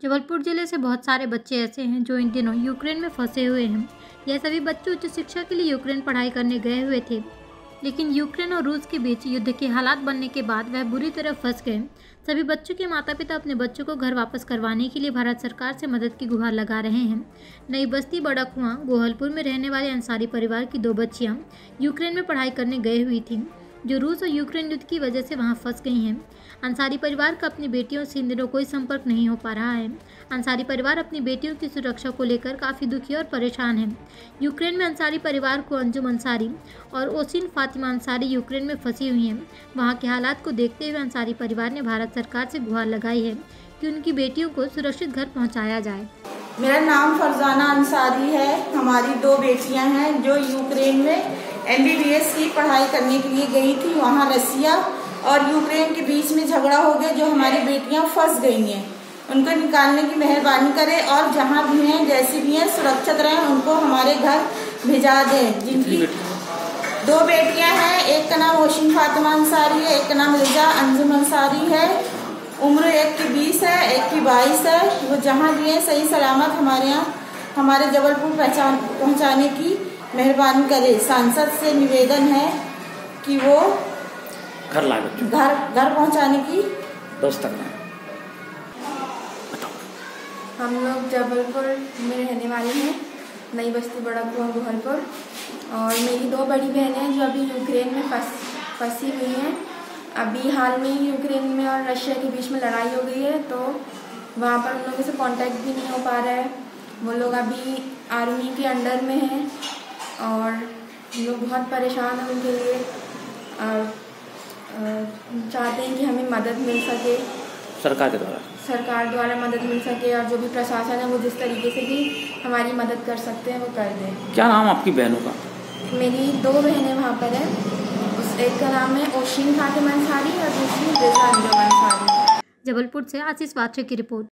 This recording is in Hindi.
जबलपुर जिले से बहुत सारे बच्चे ऐसे हैं जो इन दिनों यूक्रेन में फंसे हुए हैं। यह सभी बच्चे उच्च शिक्षा के लिए यूक्रेन पढ़ाई करने गए हुए थे, लेकिन यूक्रेन और रूस के बीच युद्ध के हालात बनने के बाद वह बुरी तरह फंस गए। सभी बच्चों के माता पिता अपने बच्चों को घर वापस करवाने के लिए भारत सरकार से मदद की गुहार लगा रहे हैं। नई बस्ती बड़ा कुआं गोहलपुर में रहने वाले अंसारी परिवार की 2 बच्चियां यूक्रेन में पढ़ाई करने गई हुई थीं, जो रूस और यूक्रेन युद्ध की वजह से वहां फंस गई हैं। अंसारी परिवार का अपनी बेटियों से इन दिनों कोई संपर्क नहीं हो पा रहा है। अंसारी परिवार अपनी बेटियों की सुरक्षा को लेकर काफ़ी दुखी और परेशान है। यूक्रेन में अंसारी परिवार को अंजुम अंसारी और ओसिन फातिमा अंसारी यूक्रेन में फंसी हुई हैं। वहां के हालात को देखते हुए अंसारी परिवार ने भारत सरकार से गुहार लगाई है कि उनकी बेटियों को सुरक्षित घर पहुँचाया जाए। मेरा नाम फरजाना अंसारी है। हमारी 2 बेटियां हैं जो यूक्रेन में MBBS की पढ़ाई करने के लिए गई थी। वहां रसिया और यूक्रेन के बीच में झगड़ा हो गया, जो हमारी बेटियां फंस गई हैं। उनको निकालने की मेहरबानी करें और जहां भी हैं, जैसे भी हैं, सुरक्षित रहें, उनको हमारे घर भिजा दें। जिनकी 2 बेटियां हैं, एक का नाम ओशिन फातिमा अंसारी है, एक का नाम रिजा अंजुम अंसारी है। उम्र एक की 20 है, एक की 22 है। वो जहाँ भी हैं सही सलामत हमारे यहाँ हमारे जबलपुर पहुँचाने की मेहरबानी करे। सांसद से निवेदन है कि वो घर पहुँचाने की व्यवस्था करें। हम लोग जबलपुर में रहने वाले हैं, नई बस्ती बड़ा कुआं गोहलपुर। और मेरी 2 बड़ी बहनें हैं जो अभी यूक्रेन में फंसी हुई हैं। अभी हाल में यूक्रेन में और रशिया के बीच में लड़ाई हो गई है, तो वहाँ पर उन लोगों से कांटेक्ट भी नहीं हो पा रहा है। वो लोग अभी आर्मी के अंडर में हैं और हम लोग बहुत परेशान हैं उनके लिए और चाहते हैं कि हमें मदद मिल सके, सरकार द्वारा मदद मिल सके, और जो भी प्रशासन है वो जिस तरीके से भी हमारी मदद कर सकते हैं वो कर दें। क्या नाम आपकी बहनों का? मेरी 2 बहनें वहाँ पर हैं। एक का नाम है ओशिन फातिमा अंसारी और दूसरी रिजा अंजुम अंसारी। जबलपुर से आशीष वात्रे की रिपोर्ट।